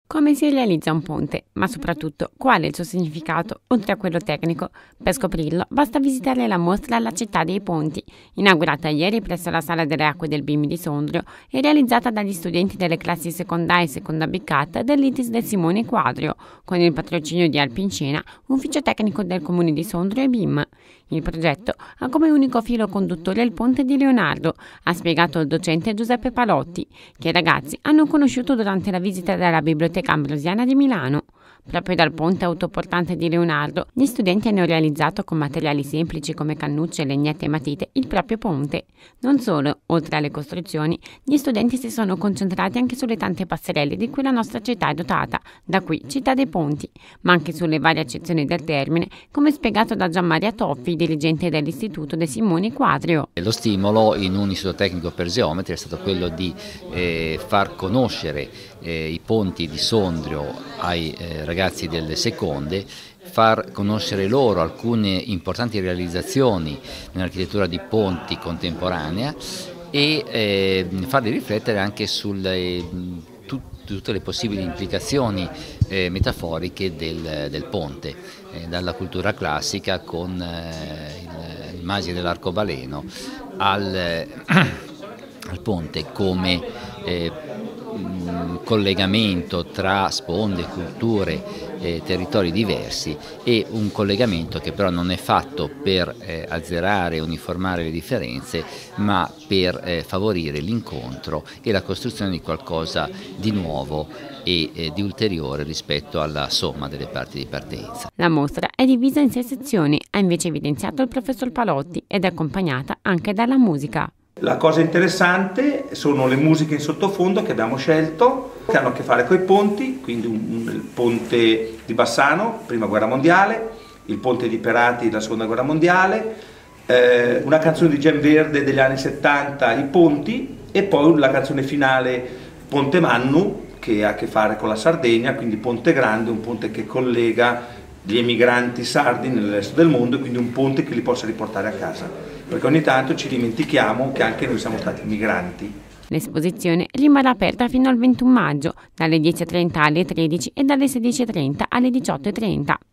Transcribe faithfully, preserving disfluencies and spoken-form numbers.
Come si realizza un ponte, ma soprattutto qual è il suo significato, oltre a quello tecnico? Per scoprirlo basta visitare la mostra La città dei ponti, inaugurata ieri presso la Sala delle Acque del Bim di Sondrio e realizzata dagli studenti delle classi seconda A e seconda B C A T dell'I T I S del Simone Quadrio, con il patrocinio di Alpincena, ufficio tecnico del Comune di Sondrio e B I M. Il progetto ha come unico filo conduttore il ponte di Leonardo, ha spiegato il docente Giuseppe Palotti, che i ragazzi hanno conosciuto durante la visita della Biblioteca Ambrosiana di Milano. Proprio dal ponte autoportante di Leonardo, gli studenti hanno realizzato con materiali semplici come cannucce, legnette e matite il proprio ponte. Non solo, oltre alle costruzioni, gli studenti si sono concentrati anche sulle tante passerelle di cui la nostra città è dotata, da qui città dei ponti, ma anche sulle varie accezioni del termine, come spiegato da Gianmaria Toffi, dirigente dell'Istituto De Simone Quadrio. Lo stimolo in un istituto tecnico per geometri è stato quello di eh, far conoscere eh, i ponti di Sondrio ai eh, ragazzi delle seconde, far conoscere loro alcune importanti realizzazioni nell'architettura di ponti contemporanea e eh, farli riflettere anche sulle tut, tutte le possibili implicazioni eh, metaforiche del, del ponte, eh, dalla cultura classica con eh, l'immagine dell'arcobaleno al, eh, al ponte come eh, collegamento tra sponde, culture, eh, territori diversi, e un collegamento che però non è fatto per eh, azzerare e uniformare le differenze, ma per eh, favorire l'incontro e la costruzione di qualcosa di nuovo e eh, di ulteriore rispetto alla somma delle parti di partenza. La mostra è divisa in sei sezioni, ha invece evidenziato il professor Palotti, ed è accompagnata anche dalla musica. La cosa interessante sono le musiche in sottofondo che abbiamo scelto, che hanno a che fare con i ponti, quindi un, il ponte di Bassano, prima guerra mondiale, il ponte di Perati della seconda guerra mondiale, eh, una canzone di Gen Verde degli anni settanta, i ponti, e poi la canzone finale Ponte Mannu, che ha a che fare con la Sardegna, quindi Ponte Grande, un ponte che collega gli emigranti sardi nel resto del mondo, e quindi un ponte che li possa riportare a casa, perché ogni tanto ci dimentichiamo che anche noi siamo stati migranti. L'esposizione rimarrà aperta fino al ventuno maggio, dalle dieci e trenta alle tredici e dalle sedici e trenta alle diciotto e trenta.